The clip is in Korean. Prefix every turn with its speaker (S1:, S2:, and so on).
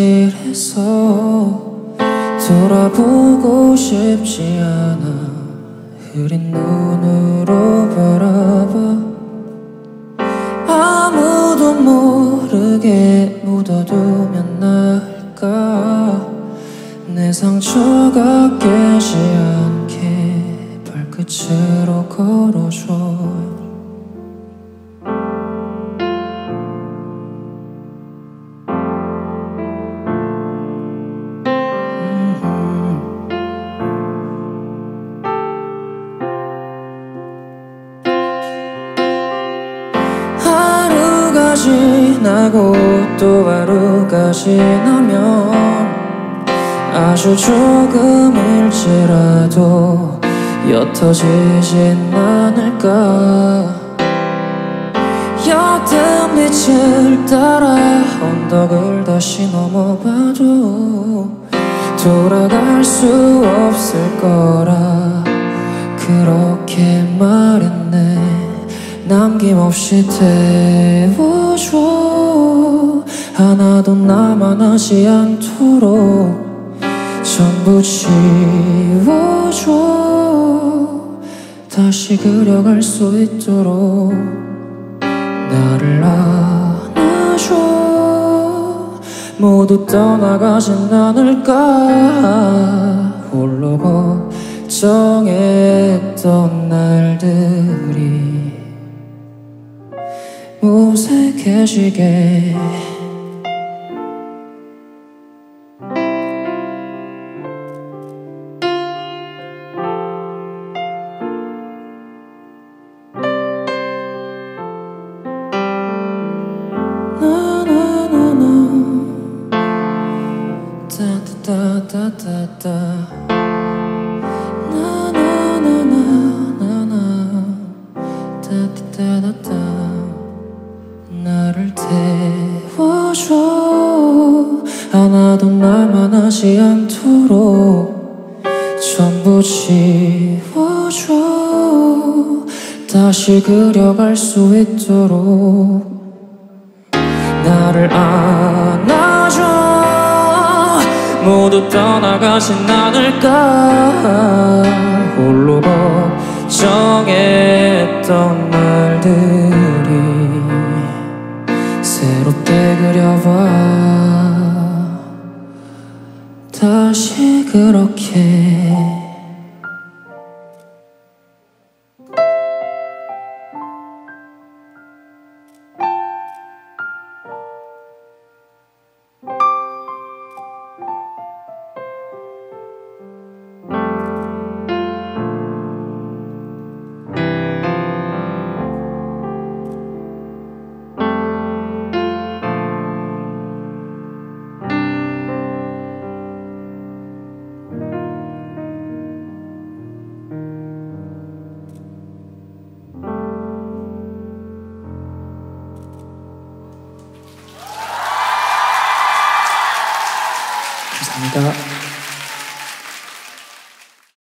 S1: 현실에서 돌아보고 싶지 않아. 흐린 눈으로 바라봐. 아무도 모르게 묻어두면 나을까. 내 상처가 깨지 않게 발끝으로 걸어줘. 하루가 지나고 또 하루가 지나면 아주 조금일지라도 옅어지진 않을까. 옅은 빛을 따라 언덕을 다시 넘어봐도 돌아갈 수 없을 거라 그렇게 말했네. 남김없이 태워줘. 하나도 남아나지 않도록 전부 지워줘. 다시 그려갈 수 있도록 나를 안아줘. 모두 떠나가진 않을까. 홀로 걱정했던 날들이 무색해지게. 나를 태워줘. 하나도 남아나지 않도록 전부 지워줘. 다시 그려갈 수 있도록 나를 안아줘. 모두 떠나가진 않을까. 홀로 걱정했던 날들이 새롭게 그려봐. 다시 그렇게. 감사합니다.